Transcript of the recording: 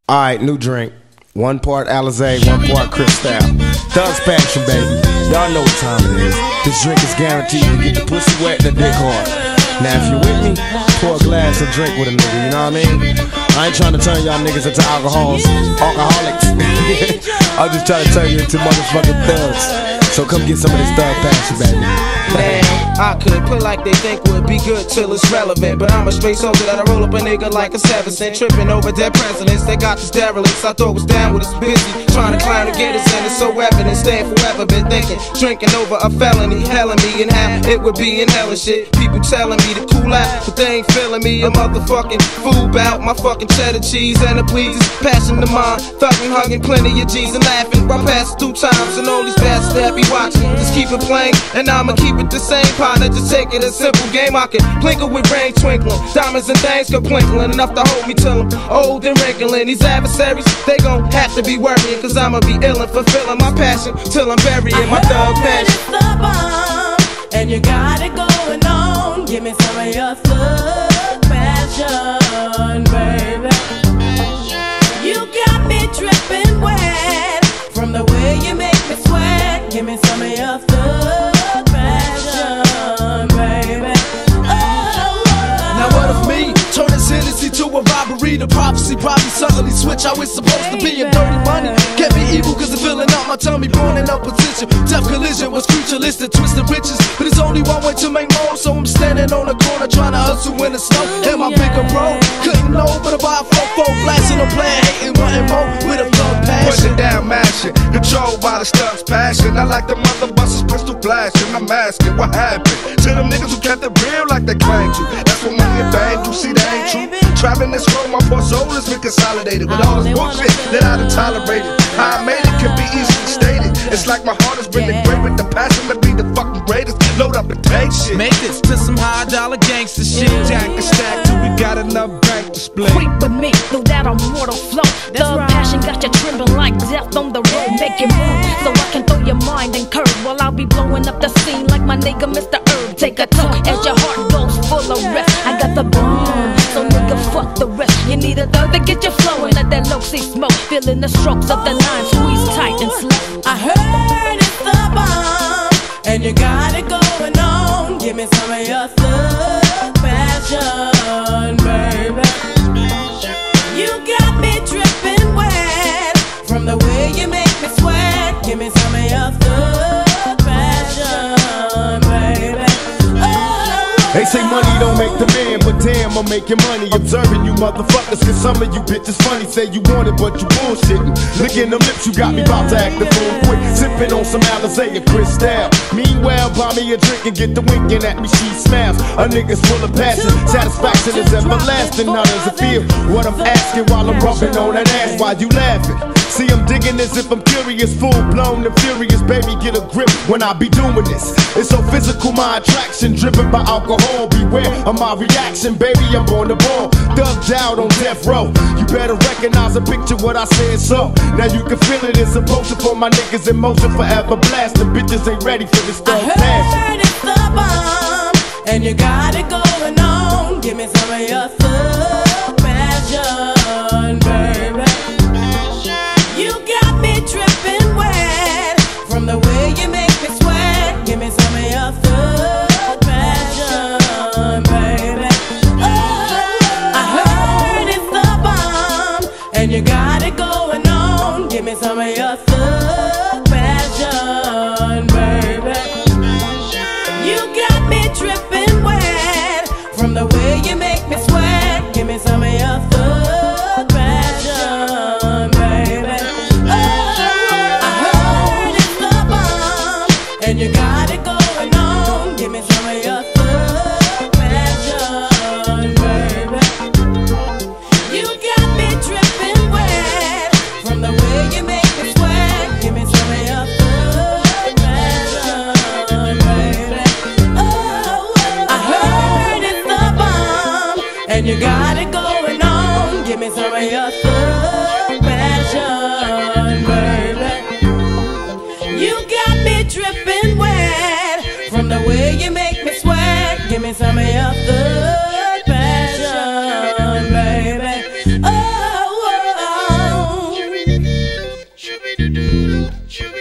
Alright, new drink. 1 part Alizé, 1 part Cristal. Thug's Passion, baby. Y'all know what time it is. This drink is guaranteed to get the pussy wet and the dick hard. Now if you with me, pour a glass and drink with a nigga, you know what I mean? I ain't trying to turn y'all niggas into alcoholics. I'm just trying to turn you into motherfucking thugs. So come get some of this Thug Passion, baby. Man, I could put like they think would be good till it's relevant, but I'm a straight soldier that'll roll up a nigga like a 7 cent, tripping over dead presidents. They got this derelicts, I thought was down with us busy, trying to climb to get us in. It's so evident, staying forever, been thinking, drinking over a felony, helling me and how it would be in hell and shit. People telling me to cool out, but they ain't feeling me. A motherfucking fool bout my fucking cheddar cheese and the pleases, passion to mine, thugging, hugging plenty of G's and laughing. I pass 2 times and all these bastards that be watching, just keep it playing, and I'ma keep it the same. Partner, just take it a simple game. I can blink it with rain twinkling, diamonds and things go twinkling, enough to hold me till I'm old and wrinkling. These adversaries, they gon' have to be worrying, cause I'ma be ill and fulfilling my passion till I'm burying my Thug Passion. It's the bomb, and you got it going on. Give me some of your Thug Passion, baby. You got me dripping wet from the way you make me sweat. Give me some of your Thug Passion, baby. Now what of me? Turn this Hennessy to a robbery. The prophecy probably suddenly switch how it's supposed to be. And dirty money can't be evil cause it's filling up my tummy, born in opposition. Death collision was futuristic, twisted riches, but it's only one way to make more. So I'm standing on the corner trying to hustle in the snow. And my bigger bro couldn't know but about 4-4 blasting a plan, hating, wanting more with a Thug Passion. Pushing down, mashing, controlled by the Thug's Passion. I like the mother busters, pistol flashing. I'm asking what happened to them niggas who kept it real like they claimed to. That's what money and bang do, see that ain't true. Traveling this road, my poor soul has been consolidated with all this bullshit that I done tolerated. How I made it can be easily stated. It's like my heart has been engraved with the passion to be the fucking greatest. Load up and take shit. Make this to some high dollar gangster shit. Jack and stack till we got enough bank to split. Creep with me through that immortal flow. Thug Passion got you trembling like death on the road. Make it move so I can throw your mind and curve while I'll be blowing up the scene like my nigga Mr. Herb. Take a toke as your heart goes full of rest. I got the bomb, so nigga fuck the rest. You need a thug to get you flowing. Let that low see smoke, feeling the strokes of the 9 squeeze tight and slow. I heard it's the bomb, and you got it going on. Give me some of your Thug Passion, baby. You got me dripping wet from the way you make me sweat. Give me some of your Thug Passion, baby. They say money don't make the man, but damn, I'm making money. Observing you motherfuckers, cause some of you bitches funny. Say you want it, but you bullshitting. Licking them lips, you got me about to act the fool quick. Sipping on some Alizé and Cristal. Meanwhile, buy me a drink and get the winking at me, she smiles. A nigga's full of passion, satisfaction is everlasting. How does it feel? What I'm asking while I'm rubbing on that ass, why you laughing? See, I'm digging as if I'm curious, full blown and furious. Baby, get a grip when I be doing this. It's so physical, my attraction, driven by alcohol. Beware of my reaction, baby, I'm on the ball. Thugged out on death row. You better recognize and picture what I said, so now you can feel it. It's a potion for my niggas in motion, forever blasting. Bitches ain't ready for this Thug Passion. I heard it's the bomb, and you got it going on. Give me some of your Thug Passion, baby. You got me dripping wet from the way you make me sweat. Give me some of your Thug Passion, baby. I heard it's the bomb, and you got it going on. Give me some of your Thug Passion, baby. You got me dripping wet from the way you make me sweat. Give me some of your Thug Passion, baby. I heard it's the bomb, and you got it going on. Give me some of your Thug Passion, baby. You got me dripping wet from the way you make me sweat. shooby doo doo doo, shooby